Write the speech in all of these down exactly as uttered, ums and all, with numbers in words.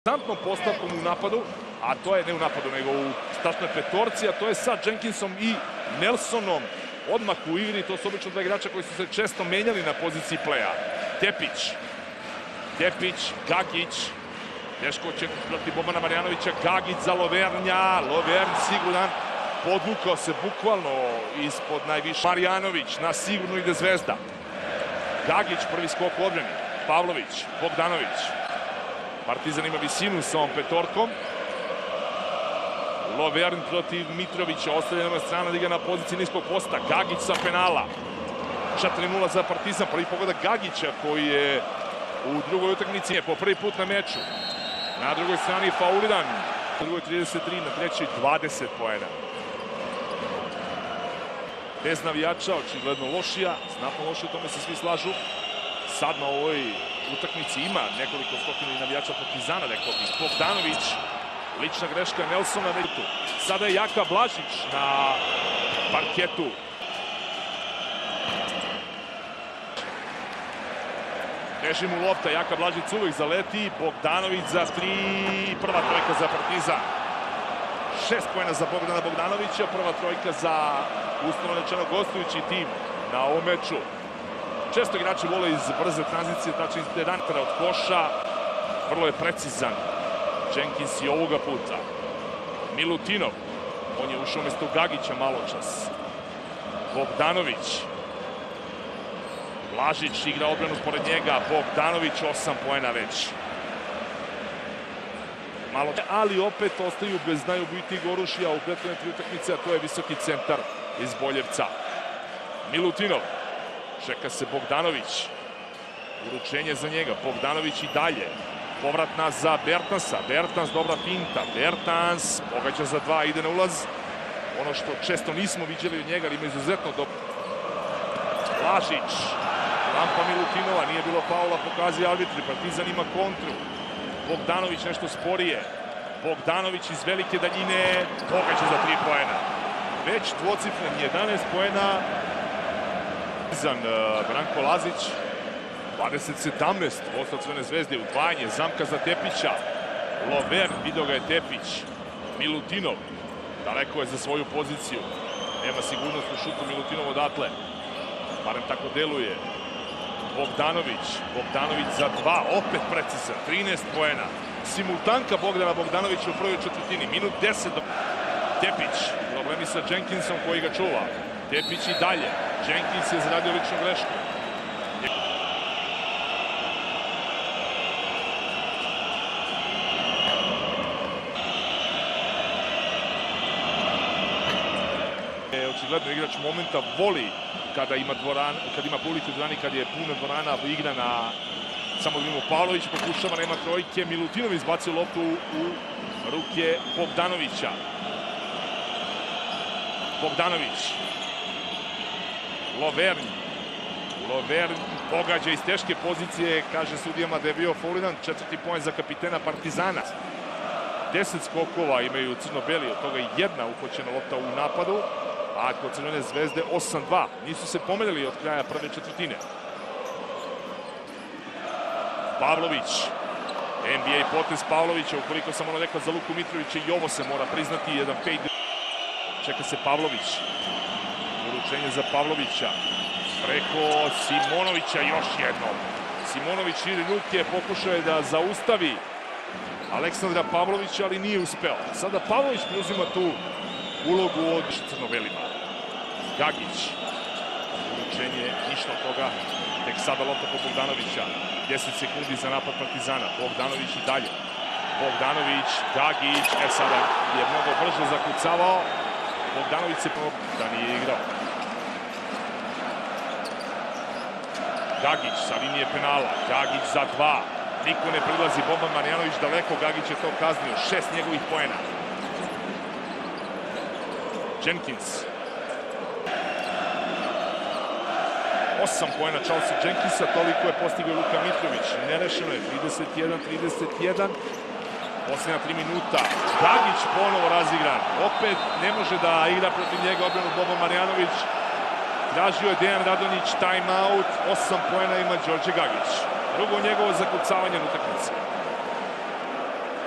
Konstantnom postavkom u napadu, a to je ne u napadu, nego u startnoj petorci, a to je sa Jenkinsom i Nelsonom odmah u igri. To su obično dva igrača koji su se često menjali na poziciji pleja. Tepić, Tepić, Gagić, teško će protiv Bobana Marjanovića, Gagić za Lovernja, Lovern siguran, podvukao se bukvalno ispod najviše. Marjanović, na sigurno ide Zvezda. Gagić, prvi skok u odbrani, Pavlović, Bogdanović. Partizan ima visinu sa ovom petorkom. Lovern protiv Mitrovića, ostavljena strana da igra na poziciji niskog posta. Gagić sa penala. četiri nula za Partizan, prvi pogodak Gagića koji je u drugoj utakmici po prvi put na meču. Na drugoj strani Faulidan, na drugoj trideset tri, na trećoj dvadeset poena. Bez navijača, očigledno lošija, znatno lošija, o tome se svi slažu. Sad na ovoj utakmici ima nekoliko stotina navijača Partizana, rekao bih. Bogdanović, lična greška Nelsona. Sada je Jaka Blažić na parketu. Beži mu lopta, Jaka Blažić uvijek zaleti. Bogdanović za tri, prva trojka za Partizan. Šest poena za Bogdana Bogdanovića, prva trojka za uslovno rečeno gostujući tim na ovom meču. Često igrači vole iz brze tranzicije, tačno iz jedantara od koša. Vrlo je precizan Jenkins i ovoga puta. Milutinov, on je ušao umjesto Gagića malo čas. Bogdanović. Blažić igra odbranu pored njega, Bogdanović osam poena već. Malo, ali opet ostaju bez najubitijeg oružja u prethodne tri utakmice, a to je visoki centar iz Boljevca. Milutinov. Čeka se Bogdanović. Uručenje za njega. Bogdanović i dalje. Povratna za Bertansa. Bertans, dobra finta. Bertans pogađa za dva, ide na ulaz. Ono što često nismo viđali od njega, ali ima izuzetno dobro. Blažić. Rampa Milutinova. Nije bilo faula, pokazuje arbitri. Partizan ima kontru. Bogdanović nešto sporije. Bogdanović iz velike daljine. Pogađa za tri poena. Već dvocifren jedanaest poena. Branko Lazić, dvadeset sedamnaest, vodstvo Crvene zvezde, udvajanje, zamka za Tepića. Lovern, vidio ga je Tepić. Milutinov, daleko je za svoju poziciju. Nema sigurnost u šutu Milutinov odatle. Barem tako deluje. Bogdanović, Bogdanović za dva, opet precizan, trinaest poena. Simultanka Bogdana Bogdanovića u prvoj četvrtini, minut deset. Tepić, problemi sa Jenkinsom koji ga čuva. Tepić i dalje. Jenkins je zaradio ličnu grešku. Očigledno igrač momenta voli kada ima dvoran, kad ima publiku u dvorani, kad je puno dvorana igra na samo Mimo Pavlović, pokušava, nema trojke. Milutinov izbacio loptu u ruke Bogdanovića. Bogdanović. Lovern. Lovern pogađa iz teške pozicije, kaže sudijama da je bio fauliran. Četvrti poen za kapitena Partizana. Deset skokova imaju crno-beli, od toga jedna uhoćena lopta u napadu, a kod Crvene zvezde osam dva. Nisu se pomerili od kraja prve četvrtine. Pavlović. N B A potez Pavlovića, ukoliko sam ono rekao za Luku Mitrovića, i ovo se mora priznati, jedan fade. Čeka se Pavlović. Uručenje za Pavlovića. Preko Simonovića još jednom. Simonović širi ruke, pokušao je da zaustavi Aleksandra Pavlovića, ali nije uspeo. Sada Pavlović preuzima tu ulogu od crno-belima. Gagić. Uručenje, ništa od toga. Tek sada lopta po Bogdanovića. deset sekundi za napad Partizana. Bogdanović i dalje. Bogdanović, Gagić. E sada je mnogo brže zakucavao. Bogdanović se da nije igrao. Gagić sa linije penala. Gagić za dva. Niko ne prilazi. Boban Marjanović daleko. Gagić je to kaznio. Šest njegovih poena. Jenkins. Osam poena Charlesa Jenkinsa. Toliko je postigao Luka Mitrović. Nerešeno je. trideset jedan trideset jedan. Posljednja tri minuta. Gagić ponovo razigran. Opet ne može da igra protiv njega odbranu Boban Marjanović. Tražio je Dejan Radonjić timeout. Osam poena ima Đorđe Gagić. Drugo njegovo zakucavanje na utakmici.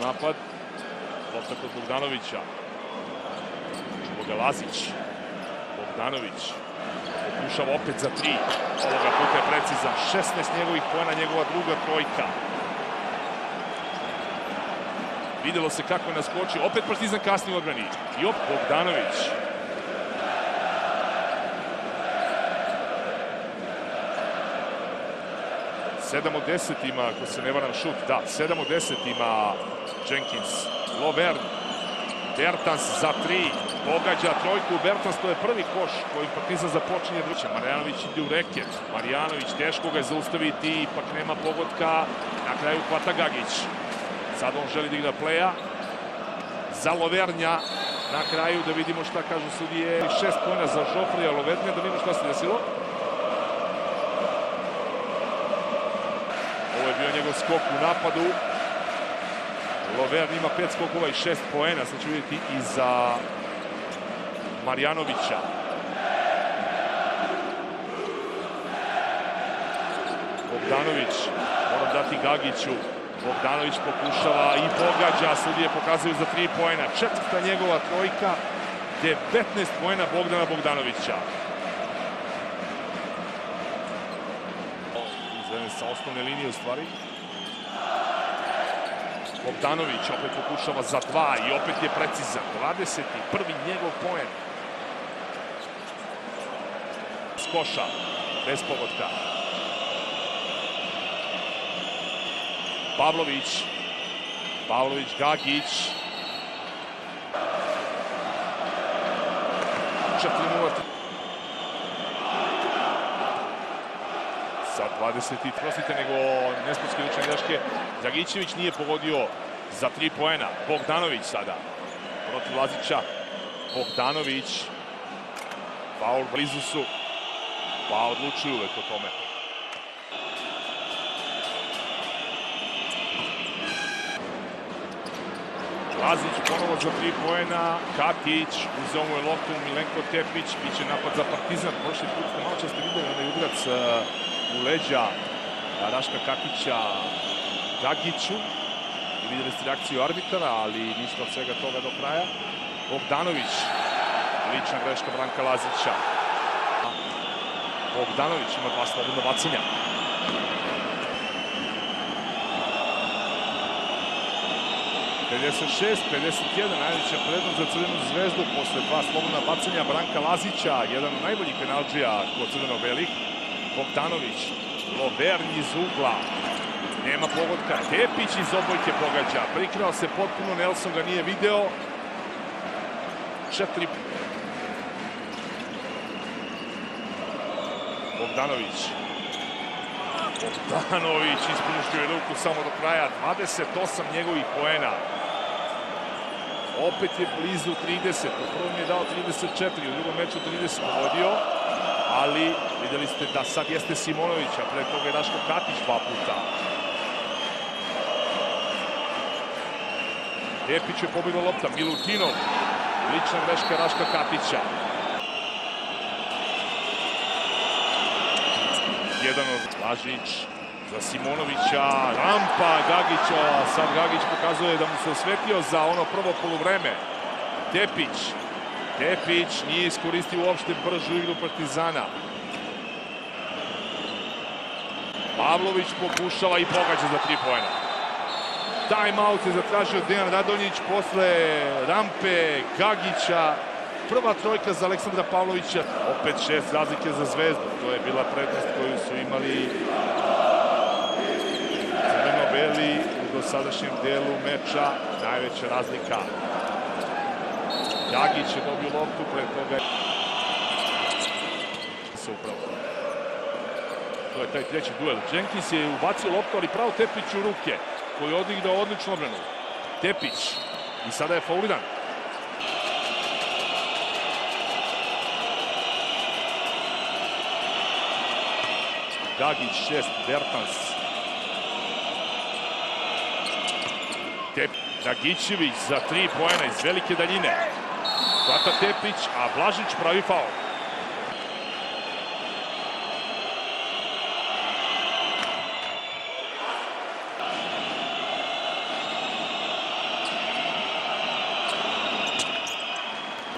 napad. Lopta kod Bogdanovića. Čuvo ga Lazić. Bogdanović. Pokušava opet za tri. Ovoga puta je precizan. šesnaest njegovih poena, njegova druga trojka. Videlo se kako je naskočio. Opet Partizan kasni u odbrani. I opet Bogdanović. sedam od deset ima, ako se ne varam, šut. Da, sedam od deset ima Jenkins. Lovern. Bertans za tri. Pogađa trojku. Bertans, to je prvi koš koji Partizan započinje. Marjanović ide u reket. Marjanović, teško ga je zaustaviti, ipak nema pogotka. Na kraju hvata Gagić. Sad on želi da igra pleja. Za Lovernja. Na kraju da vidimo šta kažu sudije. Šest pojena za Žofrija Lovernja. Da vidimo šta se desilo. Ovo je bio njegov skok u napadu. Lovern ima pet skokova i šest poena. Sad ću vidjeti i za Marjanovića. Bogdanović. Moram dati Gagiću. Bogdanović pokušava i pogađa. Sudije pokazuju za tri poena. Četvrta njegova trojka. devetnaest poena Bogdana Bogdanovića. Izveden sa osnovne linije u stvari. Bogdanović opet pokušava za dva i opet je precizan. dvadeset prvi njegov poen. Skoša, bez pogotka. Pavlović. Pavlović, Gagić. četiri nula. Sa dvadeset tri. Prostite, nego nesportski lične greške. Dragićević nije pogodio za tri poena. Bogdanović sada. Protiv Lazića. Bogdanović. Faul blizu su. Pa odlučuju uvek o tome. Lazić ponovo za tri poena. Katić. Uzeo mu je loptu. Milenko Tepić. Biće napad za Partizan. Prošli put ste malo često videli onaj udarac u leđa Raška Katića Gagiću. I videli ste reakciju arbitara, ali ništa od svega toga do kraja. Bogdanović. Lična greška Branka Lazića. Bogdanović ima dva slobodna bacanja. pedeset šest pedeset jedan, najveća prednost za Crvenu zvezdu posle dva slobodna bacanja Branka Lazića, jedan od najboljih penalđija kod crveno-belih. Bogdanović, Lovern iz ugla, nema pogotka, Tepić iz obojke pogađa, prikrao se potpuno, Nelson ga nije video. Četiri. Bogdanović. Bogdanović ispuštio je ruku samo do kraja, dvadeset osam njegovih poena. Opet je blizu trideset, u prvom je dao trideset četiri, u drugom meču trideset vodio, ali videli ste da sad jeste Simonović, a pre toga je Raško Katić dva puta. Tepić je pobjegla lopta, Milutinov, lična greška Raška Katića. Jedan od Lažić za Simonovića, rampa Gagića, sad Gagić pokazuje da mu se osvetio za ono prvo poluvreme. Tepić, Tepić nije iskoristio uopšte bržu igru Partizana. Pavlović pokušava i pogađa za tri poena. Time-out je zatražio Dejan Radonjić posle rampe Gagića. Prva trojka za Aleksandra Pavlovića. Opet šest razlike za Zvezdu. To je bila prednost koju su imali crveno-beli u dosadašnjem delu meča. Najveća razlika. Gagić je dobio loptu, pre toga se upravo. To je taj treći duel. Jenkins je ubacio loptu, ali pravo Tepić u ruke, koji je odigrao odličnu odbranu. Tepić. I sada je fauliran. Gagić, šest, Bertans. Dragićević za tri poena iz velike daljine. Hvata Tepić, a Blažić pravi faul.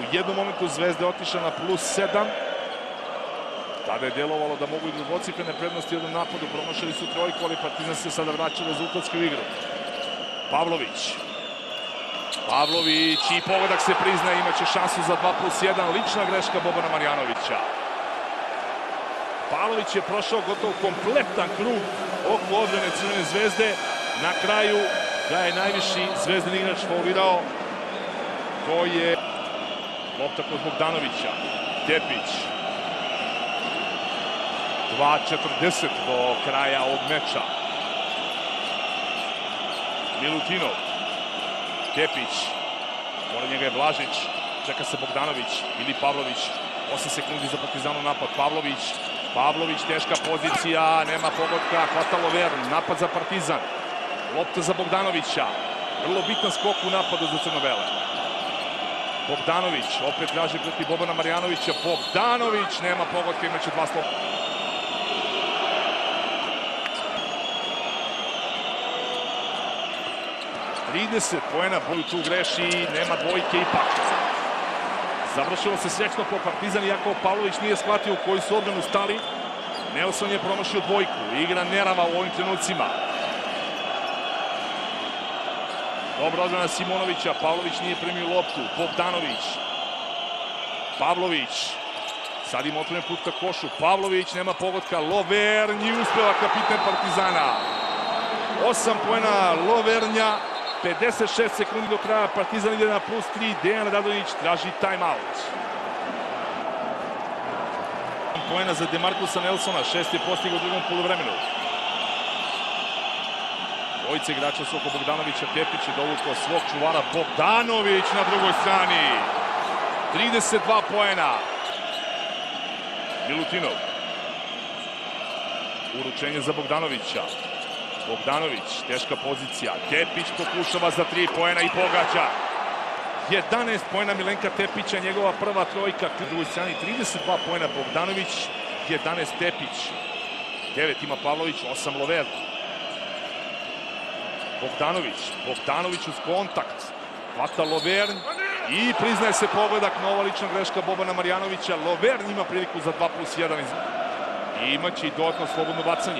U jednom momentu Zvezda je otišla na plus sedam. Tada je delovalo da mogu i dvocifrene prednosti u jednom napadu. Promašili su trojku, ali Partizan se sada vraća u rezultatsku igru. Pavlović. Pavlović i pogodak se priznaje, imaće šansu za dva plus jedan. Lična greška Bobana Marjanovića. Pavlović je prošao gotovo kompletan krug oko odbrane Crvene Zvezde. Na kraju ga je najviši zvezdin igrač faulirao. To je lopta kod Bogdanovića. Tepić. dva četrdeset do kraja ovog meča. Milutinov. Tepić. Pored njega je Blažić. Čeka se Bogdanović ili Pavlović. osam sekundi za Partizanov napad. Pavlović. Pavlović, teška pozicija. Nema pogotka. Hvata Lovern. Napad za Partizan. Lopta za Bogdanovića. Vrlo bitan skok u napadu za Crno-bele. Bogdanović. Opet traži protiv Bobana Marjanovića. Bogdanović. Nema pogotka. Imaće dva sloba. trideset poena, Boju tu greši, nema dvojke ipak. Završilo se srećno po Partizan, iako Pavlović nije shvatio u koju su odbranu stali. Nelson je promašio dvojku, igra nerava u ovim trenucima. Dobra odbrana Simonovića, Pavlović nije primio loptu, Bogdanović. Pavlović, sad ima otvoren put ka košu, Pavlović, nema pogotka, Lovernji uspeva kapiten Partizana. osam poena Lovernja. pedeset šest sekundi do kraja, Partizan ide na plus tri, Dejan Radonjić traži time-out. Poena za Demarkusa Nelsona, šest je postigao u drugom poluvremenu. Dvojice igrača su oko Bogdanovića, Tepić je dovukao svog čuvara, Bogdanović na drugoj strani. trideset dva poena. Milutinov. Uručenje za Bogdanovića. Bogdanović, teška pozicija. Tepić pokušava za tri poena i pogađa. jedanaest poena Milenka Tepića, njegova prva trojka. Na drugoj strani trideset dva poena Bogdanović, jedanaest Tepić. devet ima Pavlović, osam Lovern. Bogdanović, Bogdanović uz kontakt. Hvata Lovern i priznaje se pogodak, nova lična greška Bobana Marjanovića. Lovern ima priliku za dva plus jedan. I imaće i dodatno slobodno bacanje.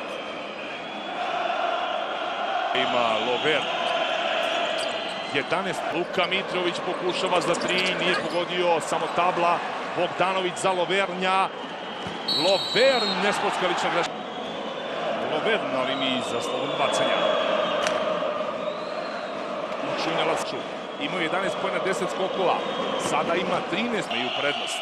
Ima Lovern. jedanaest. Luka Mitrović pokušava za tri, nije pogodio, samo tabla. Bogdanović za Lovernja. Lovern, nesportska lična greška. Lovern na liniji za slobodno bacanja. Učinjelac imao jedanaest poena, deset skokova. Sada ima trinaest i u prednost.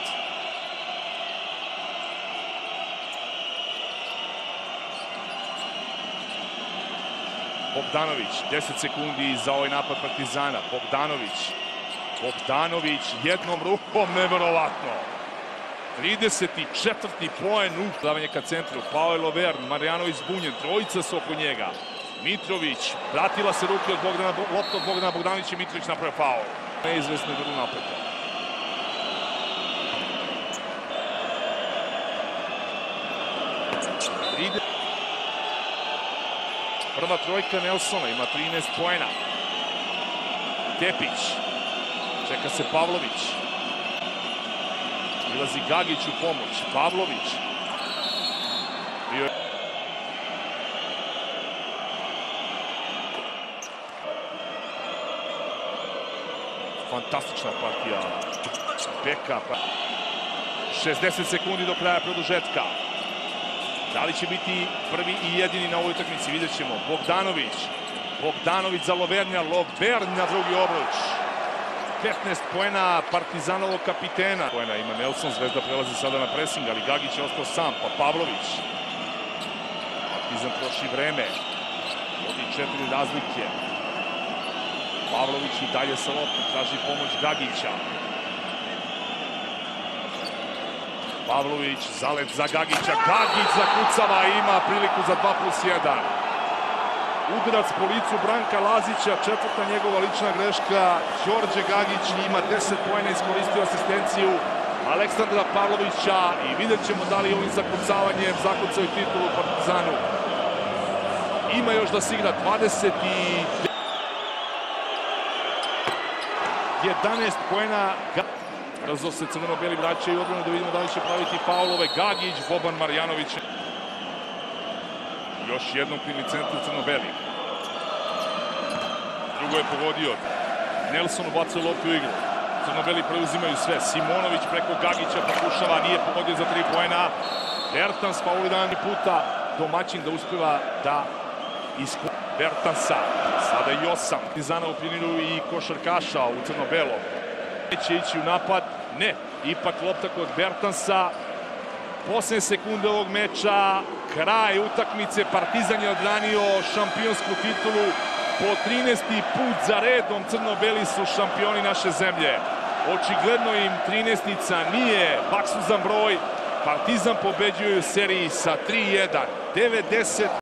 Bogdanović, deset sekundi za ovaj napad Partizana. Bogdanović. Bogdanović jednom rukom, neverovatno. trideset četvrti poen u davanje ka centru. Pao je Lovern, Marjanović zbunjen, trojica su oko njega. Mitrović, pratila se ruke od Bogdana, lopta od Bogdana Bogdanovića i Mitrović napravio faul. Neizvesno je drugo napeta. Prva trojka Nelsona, ima trinaest poena. Tepić. Čeka se Pavlović. Ilazi Gagić u pomoć. Pavlović. Bio je... Fantastična partija Beka. šezdeset sekundi do kraja produžetka. Da li će biti prvi i jedini na ovoj utakmici, vidjet ćemo. Bogdanović. Bogdanović za Lovernja. Lovern na drugi obruč. petnaest poena Partizanovog kapitena. Poena ima Nelson, Zvezda prelazi sada na presing, ali Gagić je ostao sam, pa Pavlović. Partizan troši vreme. Vodi četiri razlike. Pavlović i dalje sa loptom, traži pomoć Gagića. Pavlović, zalet za Gagića, Gagić zakucava i ima priliku za dva plus jedan. Udarac po licu Branka Lazića, četvrta njegova lična greška. Đorđe Gagić ima deset poena, iskoristio asistenciju Aleksandra Pavlovića i vidjet ćemo da li ovim zakucavanjem zakucaju titulu Partizanu. Ima još da se igra dvadeset jedanaest poena. Brzo se crveno-beli vraćaju u odbranu da vidimo da li će praviti faulove. Gagić, Boban Marjanović. Još jednom krivni centar crno-beli. Drugo je pogodio. Nelson ubacuje loptu u igru. Crno-beli preuzimaju sve. Simonović preko Gagića pokušava, nije pogodio za tri poena. Bertans fauliran puta. Domaćin da uspeva da iskupi Bertansa. Sada i osam. Zana u Pjeniru i košarkaša u crno-belo. Neće ići u napad. Ne. Ipak lopta kod Bertansa. Posljednje sekunde ovog meča. Kraj utakmice. Partizan je odbranio šampionsku titulu. Po trinaesti put za redom crno-beli su šampioni naše zemlje. Očigledno im trinaestica nije baksuzan broj. Partizan pobeđuje u seriji sa tri jedan. devedeset